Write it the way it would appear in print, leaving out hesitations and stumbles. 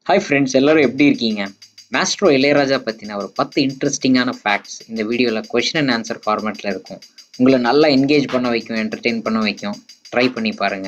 Hi friends, எல்லாரும் எப்படி இருக்கீங்க? மாஸ்ட்ரோ இளையராஜா பத்தின ஒரு 10 இன்ட்ரெஸ்டிங்கான ஃபேக்ட்ஸ் இந்த வீடியோல क्वेश्चन அண்ட் ஆன்சர் ஃபார்மட்ல இருக்கும். உங்களை நல்லா என்கேஜ் பண்ண வைக்கும், என்டர்டெயின் பண்ண வைக்கும். ட்ரை பண்ணி பாருங்க.